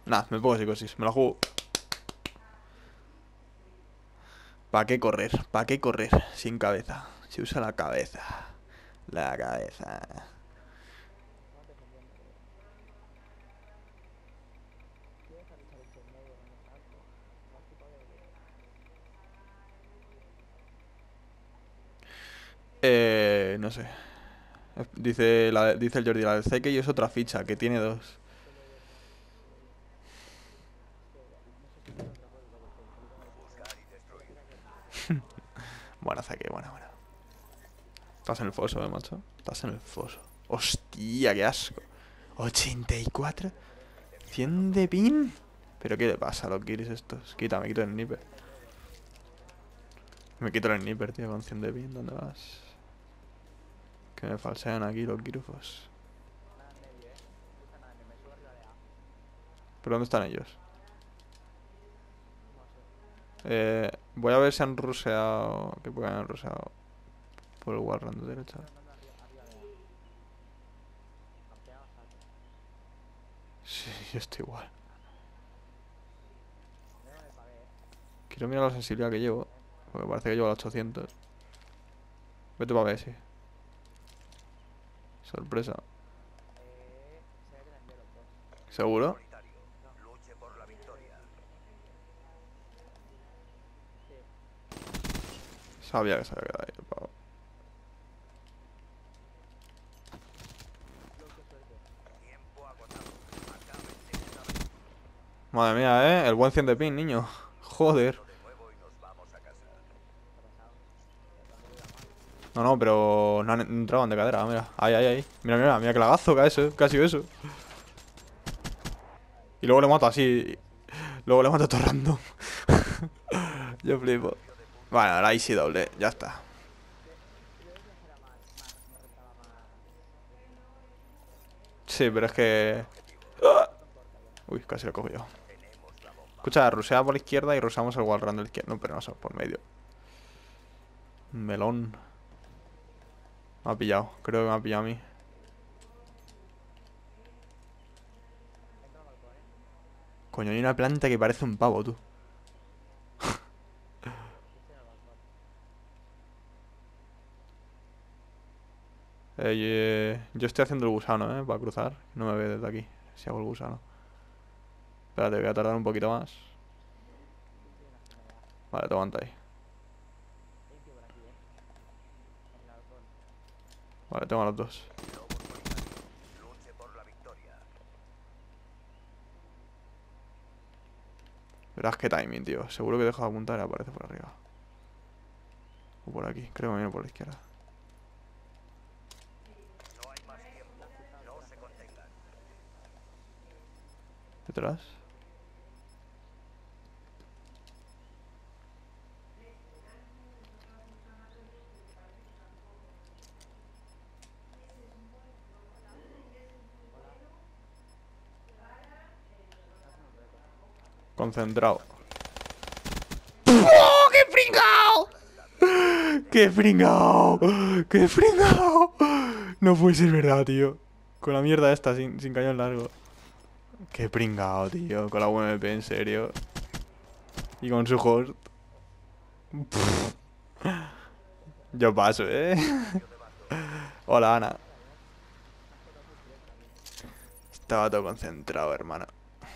Nah, me pongo psicosis, me la juego. ¿Para qué correr? ¿Para qué correr? Sin cabeza. Se usa la cabeza. La cabeza. No sé. Dice el Jordi, la del Zeke y es otra ficha, que tiene dos. Buena Zeke, buena. Estás en el foso, macho. Estás en el foso. Hostia, qué asco. 84. 100 de pin. ¿Pero qué le pasa a los guiris estos? Me quito el sniper. Me quito el sniper, tío, con 100 de pin. ¿Dónde vas? Que me falsean aquí los girufos. ¿Pero dónde están ellos? Voy a ver si han ruseado. Que pueden haber ruseado por el Warren de derecha. Sí, yo estoy igual. Quiero mirar la sensibilidad que llevo. Porque parece que llevo a los 800. Vete para ver, sí. Sorpresa. ¿Seguro? Sabía que se había quedado ahí el pavo. Madre mía, el buen 100 de pin, niño. Joder. No, pero no entraban de cadera, mira. Ahí. Mira que lagazo, casi eso. Y luego le mato así. Luego le mato todo random. Yo flipo. Bueno, ahora easy doble, ya está. Sí, pero es que... Uy, casi lo cojo yo. Escucha, rusea por la izquierda y ruseamos el wallrun de la izquierda. No, pero no, por medio. Melón. Me ha pillado, creo que me ha pillado a mí. Coño, hay una planta que parece un pavo, tú. Yo estoy haciendo el gusano, para cruzar. No me ve desde aquí, si hago el gusano. Espérate, voy a tardar un poquito más. Vale, te aguanta ahí. Vale, tengo a los dos. Verás qué timing, tío. Seguro que dejo de apuntar y aparece por arriba. O por aquí, creo que viene por la izquierda. Detrás. Concentrado. ¡Oh, qué pringao! ¡Qué pringao! ¡Qué pringao! No puede ser verdad, tío. Con la mierda esta, sin cañón largo. Qué pringao, tío. Con la UMP, en serio. Y con su host. Yo paso, Hola, Ana. Estaba todo concentrado, hermano.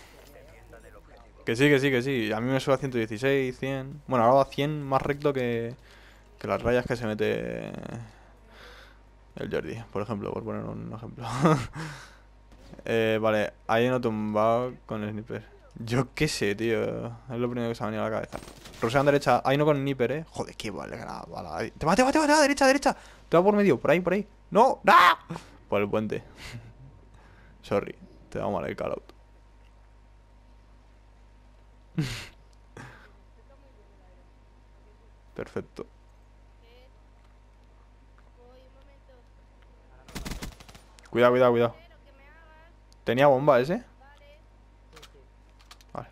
Que sí. A mí me sube a 116, 100. Bueno, ahora va a 100 más recto que las rayas que se mete el Jordi, por ejemplo, por poner un ejemplo. Vale, hay uno tumbado con el sniper. Yo qué sé, tío. Es lo primero que se me ha venido a la cabeza. Rusean derecha, hay uno con sniper, Joder, qué vale, la bala. Te va, derecha. Te va por medio, por ahí. ¡No! ¡No! Por el puente. Sorry, te da mal el call out. Perfecto. Cuidado. ¿Tenía bomba ese? Vale.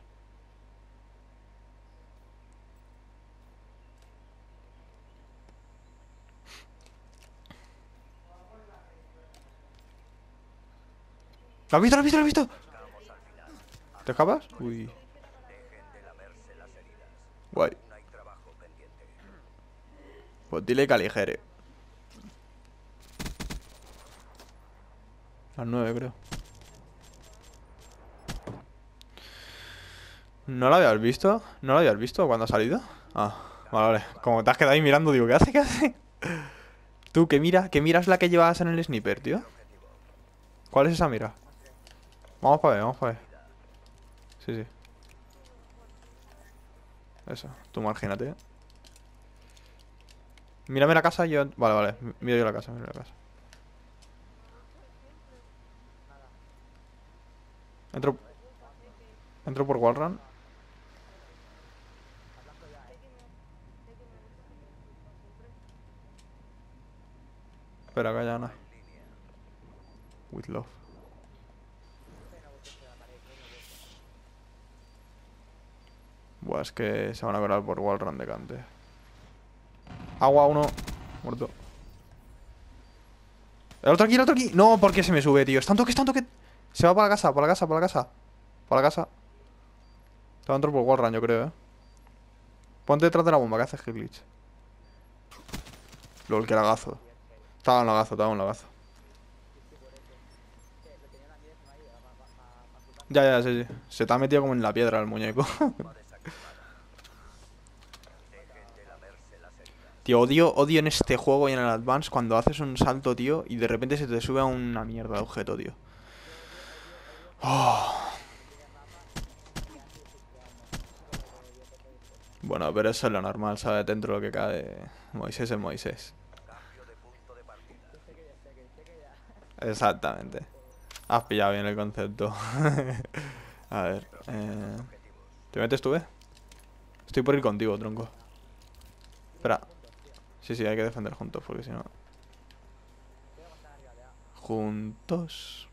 ¿Lo has visto? ¿Te escapas? Uy. Guay. Pues dile que aligere. Las 9 creo. ¿No la habías visto? ¿No la habías visto cuando ha salido? Ah, vale, vale. Como te has quedado ahí mirando, digo, ¿qué hace? ¿Qué hace? Tú, ¿qué mira es la que llevas en el sniper, tío? ¿Cuál es esa mira? Vamos para ver, vamos para ver. Sí, sí. Eso, tú imagínate. Mírame la casa y yo... Vale, vale, miro yo la casa, miro la casa. Entro... Entro por wallrun. Espera, que haya nada. With love. Buah, es que se van a colar por wallrun de cante. Agua, uno. Muerto. El otro aquí, el otro aquí. No, ¿por qué se me sube, tío? Es tanto que, es tanto que... Se va para la casa, para la casa, para la casa. Para la casa. Te va a entrar por wallrun, yo creo, Ponte detrás de la bomba, que haces glitch. Lol, que lagazo. Estaba un lagazo, estaba un lagazo. Ya, ya, sí, sí. Se te ha metido como en la piedra el muñeco. Tío, odio en este juego y en el Advance cuando haces un salto, tío, y de repente se te sube a una mierda de objeto, tío. Oh. Bueno, pero eso es lo normal, ¿sabes? Dentro de lo que cae. Moisés es Moisés. Exactamente. Has pillado bien el concepto. A ver. ¿Te metes tú, Estoy por ir contigo, tronco. Espera. Sí, sí, hay que defender juntos, porque si no... Juntos.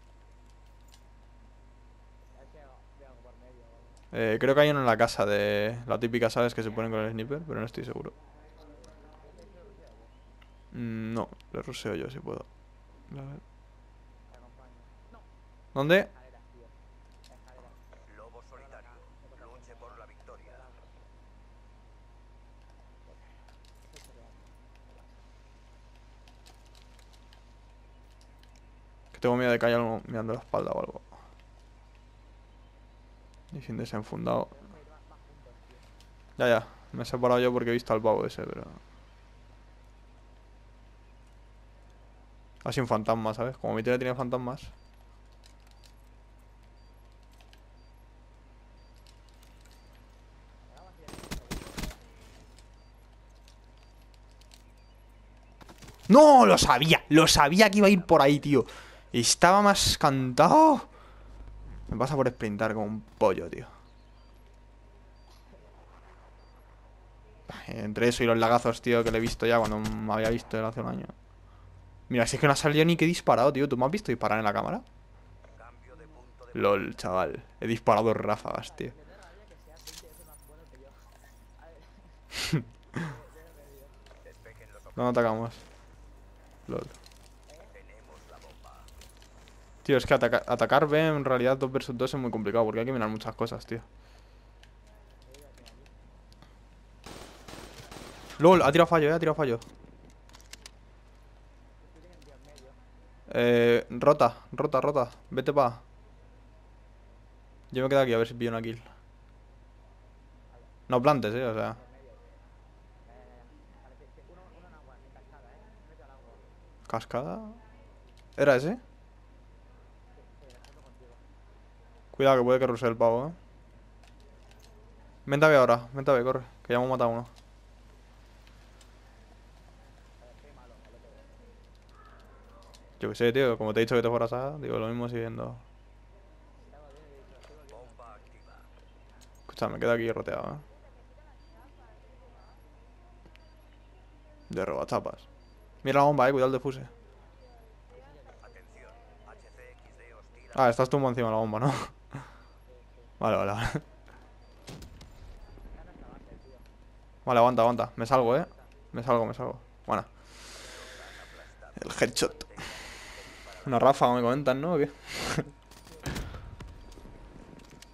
Creo que hay uno en la casa de... La típica, ¿sabes? Que se ponen con el sniper, pero no estoy seguro. No, le ruseo yo si puedo. A ver. ¿Dónde? Que tengo miedo de que haya algo mirando la espalda o algo. Y sin desenfundado. Ya, ya. Me he separado yo porque he visto al pavo ese, pero... Ha sido un fantasma, ¿sabes? Como mi tele tiene fantasmas. ¡No! Lo sabía. Lo sabía que iba a ir por ahí, tío. Estaba más cantado. Me pasa por sprintar como un pollo, tío. Entre eso y los lagazos, tío, que le he visto ya cuando me había visto él hace un año. Mira, si es que no ha salido ni que he disparado, tío. ¿Tú me has visto disparar en la cámara? LOL, chaval. He disparado ráfagas, tío. ¿Dónde atacamos? LOL. Tío, es que atacar B en realidad 2 vs 2 es muy complicado porque hay que mirar muchas cosas, tío. LOL, ha tirado fallo, ha tirado fallo. Rota, rota, rota. Vete pa. Yo me quedo aquí a ver si pillo una kill. No plantes, o sea. ¿Cascada? ¿Era ese? Cuidado que puede que rusee el pavo, Vente a ver ahora, vente a ver, corre. Que ya hemos matado a uno. Yo qué sé, tío, como te he dicho que te fueras a... Digo, lo mismo siguiendo. Escucha, me quedo aquí roteado, De robachapas. Mira la bomba, cuidado el defuse. Ah, estás tú encima de la bomba, ¿no? Vale, vale, vale. Vale, aguanta, aguanta. Me salgo, Me salgo, me salgo. Bueno. El headshot. Una ráfaga me comentan, ¿no? ¿O qué?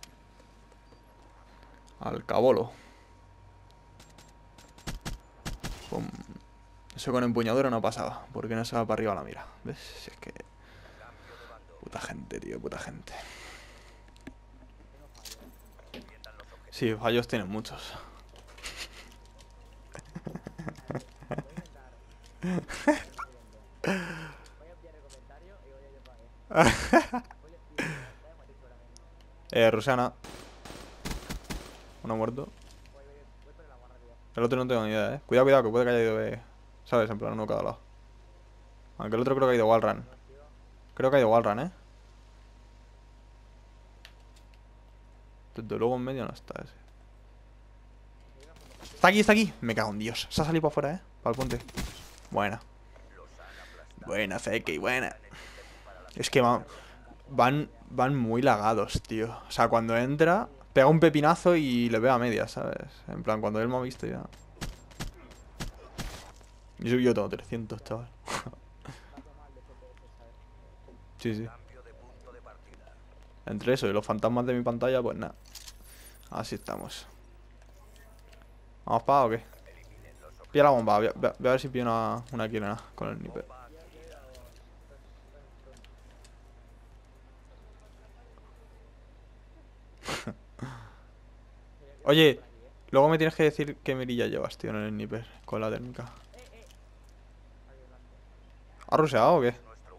Al cabolo. Pum. Eso con empuñadura no pasaba. Porque no se va para arriba la mira. ¿Ves? Si es que... Puta gente, tío. Puta gente. Sí, fallos tienen muchos. Rusana. Uno muerto. El otro no tengo ni idea, Cuidado, cuidado, que puede que haya ido ¿sabes? En plan, uno cada lado. Aunque el otro creo que ha ido wallrun. Creo que ha ido wallrun, Desde luego en medio no está ese. Está aquí, está aquí. Me cago en Dios. Se ha salido para afuera, Para el puente. Buena. Buena, Zeki, buena. Es que van muy lagados, tío. O sea, cuando entra, pega un pepinazo y le pega a medias, ¿sabes? En plan, cuando él me ha visto ya. Yo tengo 300, chaval. Sí, sí. Entre eso y los fantasmas de mi pantalla, pues nada. Así estamos. ¿Vamos para o qué? Pilla la bomba, voy a ver si pillo una kirena con el sniper. Oye, luego me tienes que decir qué mirilla llevas, tío, en el sniper con la técnica. ¿Ha rusheado o qué?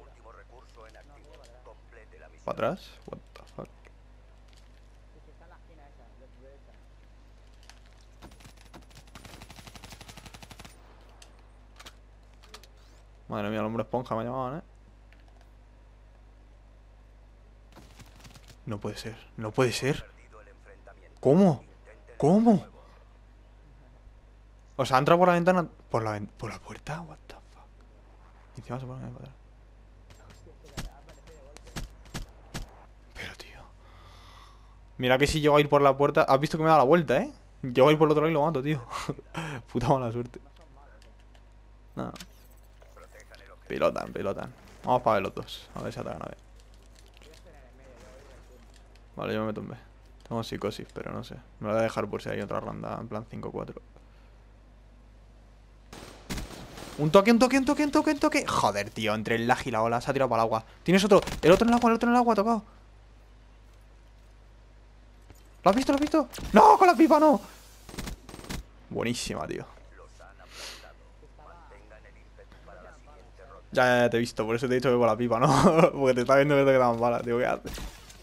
¿Para atrás? What the fuck. Madre mía, el hombre esponja me llamaban, No puede ser, no puede ser. ¿Cómo? ¿Cómo? O sea, entra por la ventana. ¿Por la puerta? What the fuck. Y encima se pone para atrás. Pero, tío. Mira que si llego a ir por la puerta. Has visto que me da la vuelta, Llego a ir por el otro lado y lo mato, tío. Puta mala suerte. Nada. Pilotan, pilotan. Vamos para ver los dos. A ver si atacan a ver. Vale, yo me meto en B. Tengo psicosis, pero no sé. Me lo voy a dejar por si hay otra ronda. En plan 5-4. Un toque, un toque, un toque, un toque, un toque. Joder, tío, entre el lag y la ola se ha tirado para el agua. Tienes otro. El otro en el agua, el otro en el agua, tocado. ¿Lo has visto? ¿Lo has visto? ¡No! ¡Con la pipa no! Buenísima, tío. Ya te he visto, por eso te he dicho que con la pipa, ¿no? Porque te está viendo que te quedan balas, tío, ¿qué haces?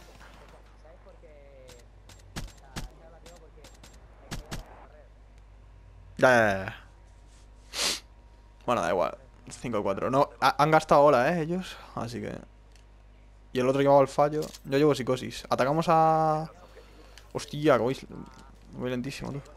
Ya. Bueno, da igual. 5-4. No, han gastado ola, ellos. Así que... Y el otro llevaba el fallo. Yo llevo psicosis. Atacamos a... Hostia, que voy lentísimo, tú.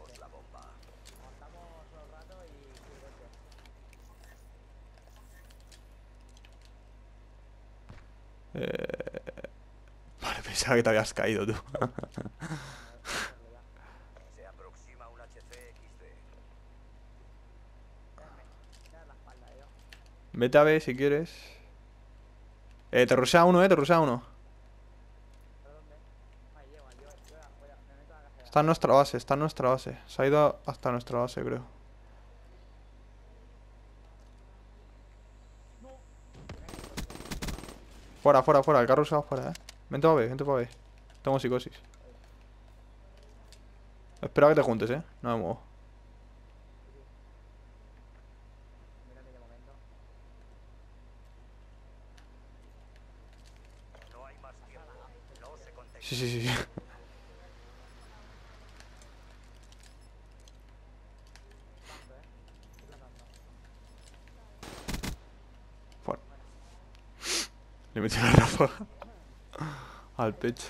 Vale, pensaba que te habías caído, tú. Vete a ver si quieres. Te rushea uno, te rushea uno. Está en nuestra base, está en nuestra base. Se ha ido hasta nuestra base, creo. Fuera, fuera, fuera. El carro se va fuera, Vente para ver, vente para ver. Tengo psicosis. Espera que te juntes, No me muevo. Sí, sí, sí. Fuera. Le metí la ráfaga al pecho.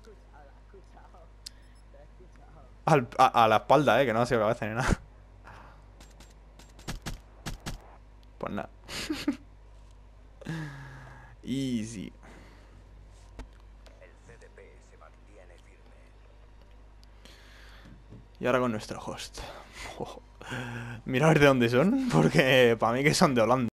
A la espalda, que no ha sido cabeza ni nada. Pues nada. Easy. Y ahora con nuestro host. Mira a ver de dónde son, porque para mí que son de Holanda.